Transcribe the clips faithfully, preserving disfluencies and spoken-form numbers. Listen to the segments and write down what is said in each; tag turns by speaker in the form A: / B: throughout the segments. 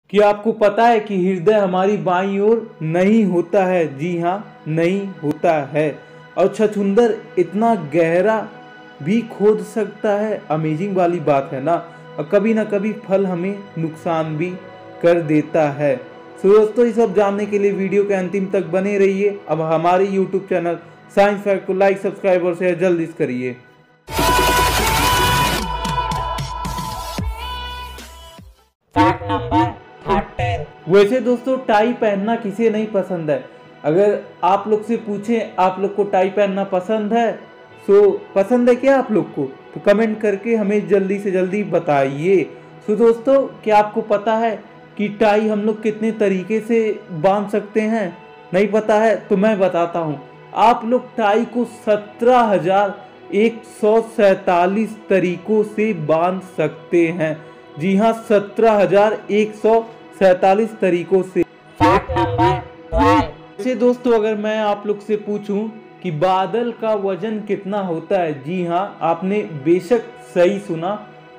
A: क्या आपको पता है कि हृदय हमारी बाईं ओर नहीं होता है? जी हाँ, नहीं होता है। और छछूंदर इतना गहरा भी खोद सकता है। अमेजिंग वाली बात है ना। और कभी ना कभी फल हमें नुकसान भी कर देता है। तो दोस्तों, ये सब जानने के लिए वीडियो के अंतिम तक बने रहिए। अब हमारे यूट्यूब चैनल साइंस फैक्ट को लाइक, सब्सक्राइब और शेयर जल्दी करिए।
B: Fact number thirteen.
A: वैसे दोस्तों, टाई पहनना किसे नहीं पसंद है? अगर आप लोग से पूछें आप लोग को टाई पहनना पसंद है, तो पसंद है क्या आप लोग को? तो कमेंट करके हमें जल्दी से जल्दी बताइए। तो दोस्तों, क्या आपको पता है कि टाई हम लोग कितने तरीके से बांध सकते हैं? नहीं पता है तो मैं बताता हूँ। आप लोग टाई को सत्रह हजार एक सौ सैतालीस तरीकों से बांध सकते हैं। जी हाँ, सत्रह हजार एक सौ सैतालीस तरीकों से।
B: Fact number twelve.
A: वैसे दोस्तों, अगर मैं आप लोग से पूछूं कि बादल का वजन कितना होता है? जी हाँ, आपने बेशक सही सुना।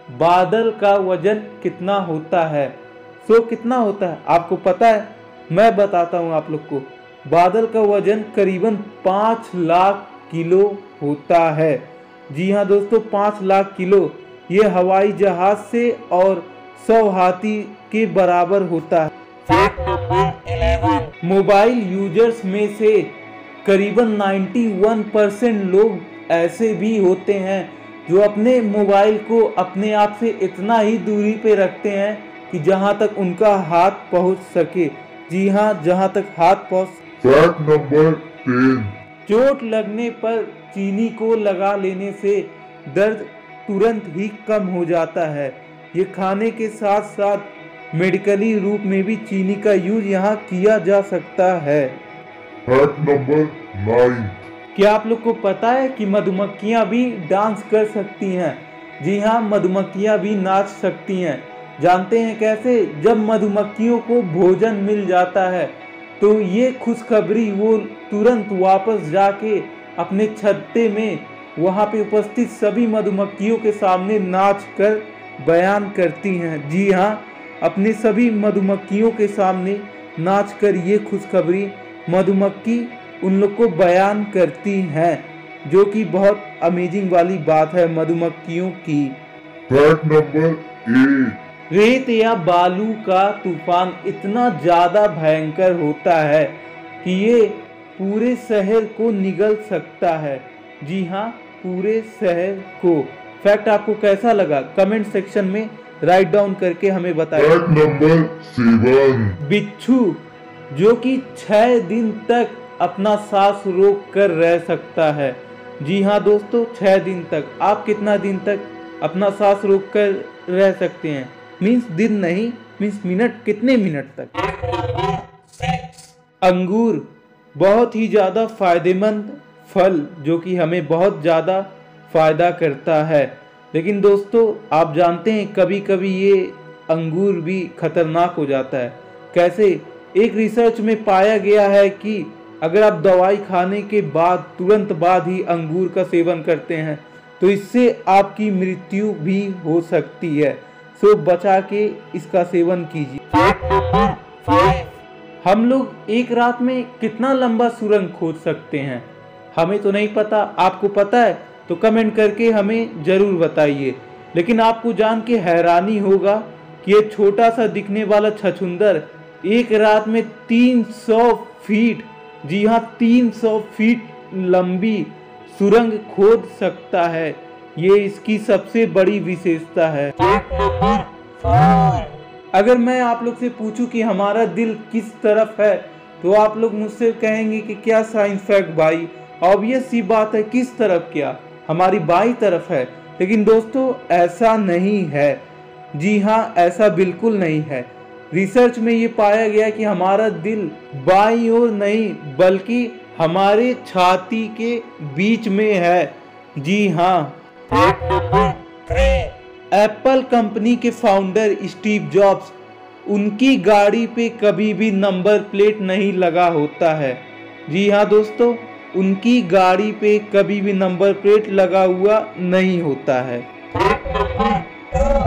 A: बादल का वजन कितना होता है? सो कितना होता है आपको पता है? मैं बताता हूँ आप लोग को। बादल का वजन करीबन पाँच लाख किलो होता है। जी हाँ दोस्तों, पाँच लाख किलो। ये हवाई जहाज से और सौ हाथी के बराबर होता है।
B: Fact number eleven.
A: Mobile users में से करीबन इक्यानवे परसेंट लोग ऐसे भी होते हैं जो अपने मोबाइल को अपने आप से इतना ही दूरी पे रखते हैं कि जहां तक उनका हाथ पहुंच सके। जी हाँ, जहां तक हाथ पहुंच।
C: Fact number ten.
A: चोट लगने पर चीनी को लगा लेने से दर्द तुरंत ही कम हो जाता है। ये खाने के साथ साथ मेडिकली रूप में भी चीनी का यूज यहाँ किया जा सकता है।
C: Fact number nine.
A: क्या आप लोग को पता है कि मधुमक्खियाँ भी डांस कर सकती हैं? जी हाँ, मधुमक्खियाँ भी नाच सकती हैं। जानते हैं कैसे? जब मधुमक्खियों को भोजन मिल जाता है तो ये खुशखबरी वो तुरंत वापस जाके अपने छत्ते में वहाँ पे उपस्थित सभी मधुमक्खियों के सामने नाच कर बयान करती हैं। जी हाँ, अपने सभी मधुमक्खियों के सामने नाच कर ये खुशखबरी मधुमक्खी उन लोग को बयान करती हैं, जो कि बहुत अमेजिंग वाली बात है मधुमक्खियों की।
C: Fact number eight.
A: रेत या बालू का तूफान इतना ज़्यादा भयंकर होता है कि ये पूरे शहर को निगल सकता है। जी हाँ, पूरे शहर को। फैक्ट आपको कैसा लगा? कमेंट सेक्शन में राइट डाउन करके हमें बताइए।
C: Fact number seven.
A: बिच्छू जो कि छह दिन तक अपना सांस रोक कर रह सकता है। जी हाँ दोस्तों, छह दिन तक। आप कितना दिन तक अपना सांस रोक कर रह सकते हैं? मीन्स दिन नहीं, मीन्स मिनट। कितने मिनट तक?
B: Fact number six.
A: अंगूर बहुत ही ज़्यादा फायदेमंद फल, जो कि हमें बहुत ज़्यादा फ़ायदा करता है। लेकिन दोस्तों, आप जानते हैं कभी कभी ये अंगूर भी खतरनाक हो जाता है। कैसे? एक रिसर्च में पाया गया है कि अगर आप दवाई खाने के बाद तुरंत बाद ही अंगूर का सेवन करते हैं तो इससे आपकी मृत्यु भी हो सकती है। सो बचा के इसका सेवन कीजिए।
B: Fact number five.
A: हम लोग एक रात में कितना लंबा सुरंग खोद सकते हैं? हमें तो नहीं पता। आपको पता है तो कमेंट करके हमें ज़रूर बताइए। लेकिन आपको जान के हैरानी होगा कि ये छोटा सा दिखने वाला छछूंदर एक रात में तीन सौ फीट, जी हाँ तीन सौ फीट लंबी सुरंग खोद सकता है। ये इसकी सबसे बड़ी विशेषता है।
B: Fact number four.
A: अगर मैं आप लोग से पूछूं कि हमारा दिल किस तरफ है तो आप लोग मुझसे कहेंगे कि क्या साइंस फैक्ट भाई, ऑब्वियस सी बात है, किस तरफ? क्या हमारी बाई तरफ है। लेकिन दोस्तों, ऐसा नहीं है। जी हाँ, ऐसा बिल्कुल नहीं है। रिसर्च में ये पाया गया कि हमारा दिल बाई ओर नहीं बल्कि हमारे छाती के बीच में है। जी हाँ।
B: Fact number three.
A: Apple company के फाउंडर स्टीव जॉब्स, उनकी गाड़ी पे कभी भी नंबर प्लेट नहीं लगा होता है। जी हाँ दोस्तों, उनकी गाड़ी पे कभी भी नंबर प्लेट लगा हुआ नहीं होता है।
B: Fact number two.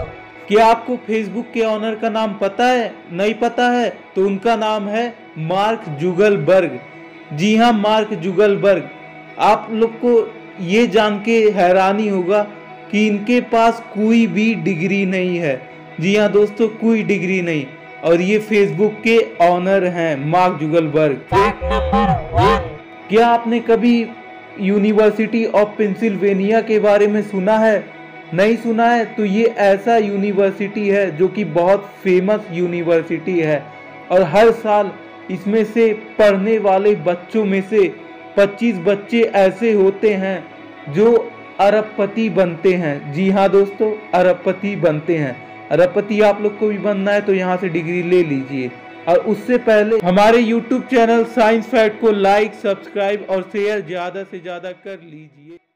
A: क्या आपको फेसबुक के ऑनर का नाम पता है? नहीं पता है तो उनका नाम है मार्क जुगलबर्ग। जी हाँ, मार्क जुगलबर्ग। आप लोग को ये जान के हैरानी होगा कि इनके पास कोई भी डिग्री नहीं है। जी हाँ दोस्तों, कोई डिग्री नहीं, और ये फेसबुक के ऑनर हैं Mark Zuckerberg.
B: Fact number one.
A: क्या आपने कभी यूनिवर्सिटी ऑफ पेंसिल्वेनिया के बारे में सुना है? नहीं सुना है तो ये ऐसा यूनिवर्सिटी है जो कि बहुत फेमस यूनिवर्सिटी है, और हर साल इसमें से पढ़ने वाले बच्चों में से पच्चीस बच्चे ऐसे होते हैं जो अरबपति बनते हैं। जी हाँ दोस्तों, अरबपति बनते हैं। अरबपति आप लोग को भी बनना है तो यहाँ से डिग्री ले लीजिए। और उससे पहले हमारे यूट्यूब चैनल साइंस फैक्ट को लाइक, सब्सक्राइब और शेयर ज़्यादा से ज़्यादा कर लीजिए।